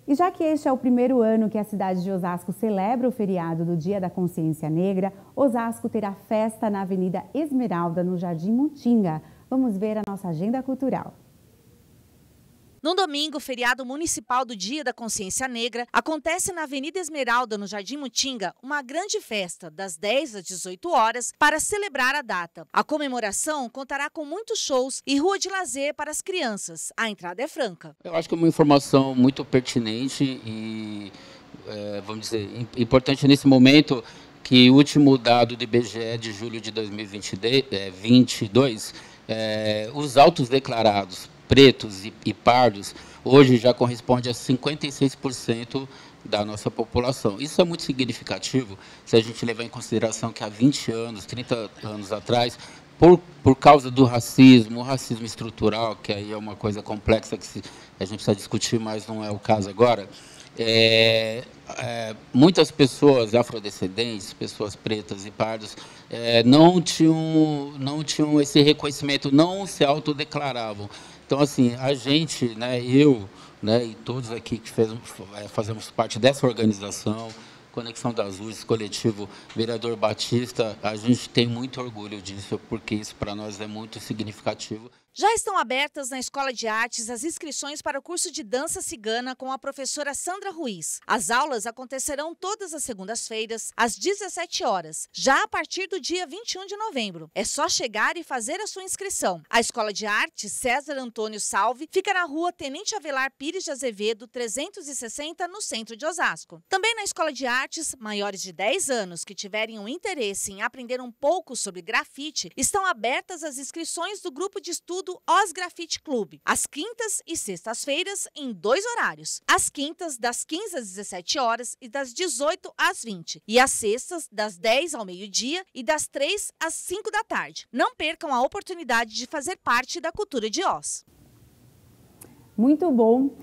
E já que este é o primeiro ano que a cidade de Osasco celebra o feriado do Dia da Consciência Negra, Osasco terá festa na Avenida Esmeralda, no Jardim Mutinga. Vamos ver a nossa agenda cultural. No domingo, feriado municipal do Dia da Consciência Negra, acontece na Avenida Esmeralda, no Jardim Mutinga, uma grande festa, das 10 às 18 horas, para celebrar a data. A comemoração contará com muitos shows e rua de lazer para as crianças. A entrada é franca. Eu acho que é uma informação muito pertinente e, vamos dizer, importante nesse momento, que o último dado do IBGE de julho de 2022, os autos declarados pretos e pardos, hoje já corresponde a 56% da nossa população. Isso é muito significativo se a gente levar em consideração que há 20 anos, 30 anos atrás, por causa do racismo, o racismo estrutural, que aí é uma coisa complexa que a gente precisa discutir, mas não é o caso agora, muitas pessoas afrodescendentes, pessoas pretas e pardas, não tinham esse reconhecimento, não se autodeclaravam. Então, assim, a gente, eu, e todos aqui que fazemos parte dessa organização, Conexão das Luzes, coletivo Vereador Batista, a gente tem muito orgulho disso, porque isso para nós é muito significativo. Já estão abertas na Escola de Artes as inscrições para o curso de dança cigana com a professora Sandra Ruiz. As aulas acontecerão todas as segundas-feiras, às 17 horas, já a partir do dia 21 de novembro. É só chegar e fazer a sua inscrição. A Escola de Artes César Antônio Salve fica na rua Tenente Avelar Pires de Azevedo, 360, no centro de Osasco. Também na Escola de Artes, maiores de 10 anos que tiverem um interesse em aprender um pouco sobre grafite, estão abertas as inscrições do grupo de estudo Os Grafite Clube, às quintas e sextas-feiras em 2 horários. Às quintas, das 15 às 17 horas e das 18 às 20. E às sextas, das 10 ao meio-dia e das 3 às 5 da tarde. Não percam a oportunidade de fazer parte da cultura de Oz. Muito bom!